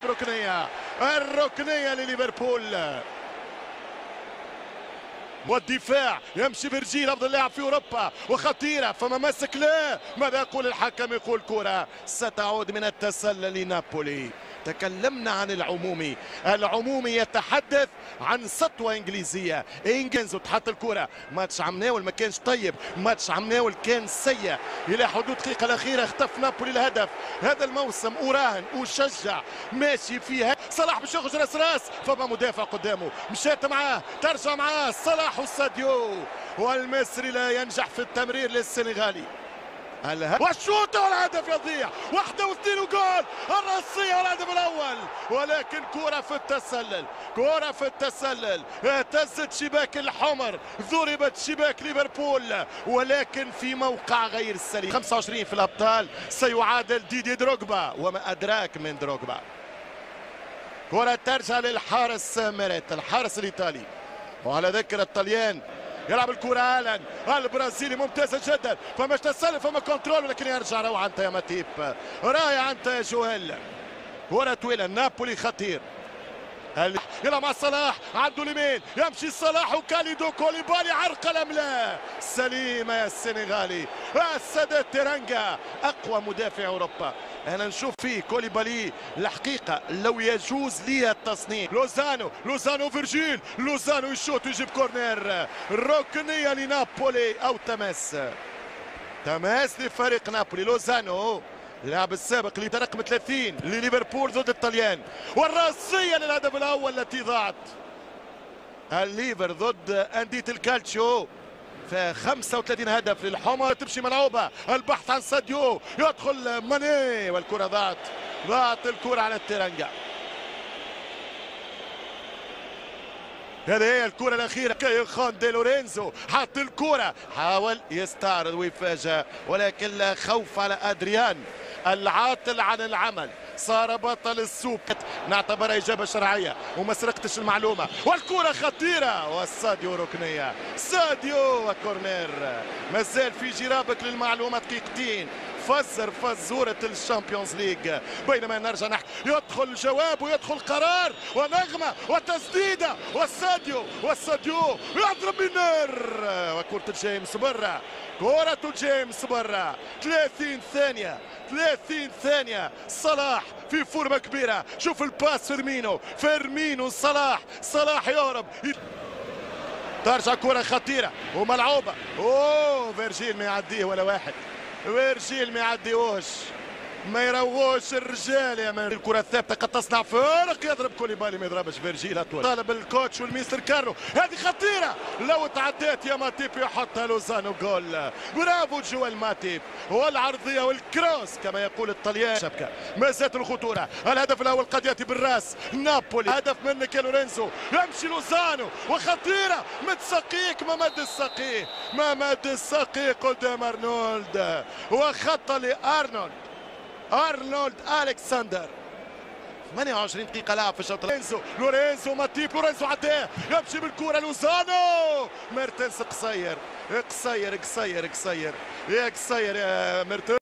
الركنية لليفربول. والدفاع يمشي فيرجيل افضل لاعب في اوروبا وخطيره فما مسك. لا ماذا يقول الحكم؟ يقول كره ستعود من التسلل لنابولي. تكلمنا عن العمومي، العمومي يتحدث عن سطوه انجليزيه. انجنزو تحط الكره، ماتش عمناول ما كانش طيب، ماتش عمناول كان سيء الى حدود الدقيقه الاخيره. اختف نابولي الهدف هذا الموسم، وراهن وشجع ماشي فيها. صلاح باش يخرج راس فما مدافع قدامه، مشات معاه ترجع معاه صلاح وساديو، والمصري لا ينجح في التمرير للسنغالي. والشوط والهدف يضيع، واحدة واثنين وجول، الرأسية والهدف الأول. ولكن كرة في التسلل، كرة في التسلل اهتزت شباك الحمر، ضربت شباك ليفربول، ولكن في موقع غير سليم. 25 في الأبطال سيعادل ديدي دروغبا، وما أدراك من دروغبا. كرة ترجع للحارس ميريت، الحارس الإيطالي. وعلى ذكر الطليان يلعب الكرة الان البرازيلي ممتازة جدا، فماش تسلل فما كنترول، ولكن يرجع. روعة انت يا ماتيب، رايع انت يا جوهل. كرة طويلة، نابولي خطير. يلعب مع صلاح، عنده اليمين يمشي صلاح وكاليدو كوليبالي عرقلة. لا سليمة يا السنغالي. السادات تيرانجا اقوى مدافع اوروبا. انا نشوف فيه كوليبالي الحقيقة لو يجوز لي التصنيف. لوزانو فيرجيل، لوزانو يشوط ويجيب كورنير. ركنية لنابولي او تماس لفريق نابولي. لوزانو اللاعب السابق اللي رقم 30 لليفربول ضد الطليان، والراسية للهدف الأول التي ضاعت. الليفر ضد أندية الكالتشيو في 35 هدف للحمر. تمشي ملعوبة، البحث عن ساديو، يدخل ماني والكرة ضاعت الكرة على التيرانجا. هذه هي الكرة الأخيرة. كايخان دي لورينزو حط الكرة، حاول يستعرض ويفاجأ، ولكن لا خوف على أدريان العاطل عن العمل. صار بطل السوق، نعتبرها إجابة شرعية وما سرقتش المعلومة. والكرة خطيرة، والساديو ركنية، ساديو وكورنير. مازال في جرابك للمعلومة دقيقتين. فزورة الشامبيونز ليج. بينما نرجع نحكي، يدخل جواب ويدخل قرار ونغمة وتسديدة، والساديو يضرب بالنار، وكرة جيمس برا، كرة جيمس برا. 30 ثانية صلاح في فورمة كبيرة. شوف الباس فيرمينو صلاح يهرب، ترجع كرة خطيرة وملعوبة. فيرجيل ما يعديه ولا واحد، فيرجيل ما يعديوش، ما يرووش الرجال يا مان. الكرة الثابتة قد تصنع فارق، يضرب كوليبالي ما يضربش فيرجيل أطول. طالب الكوتش والميستر كارلو، هذه خطيرة لو تعديت يا ماتيب يحطها لوزانو جول. برافو جوال ماتيب، والعرضية والكروس كما يقول الطليان. شبكة ما زالت الخطورة، الهدف الأول قد يأتي بالراس. نابولي هدف منك يا لورينزو، يمشي لوزانو وخطيرة متسقيك ممد السقي قدام أرنولد، وخطة لأرنولد ألكسندر. 28 دقيقة لعب في الشوط. لورينزو ماتيب، لورينزو عداه، يمشي بالكرة لوزانو. ميرتنس قصير يا ميرتنس.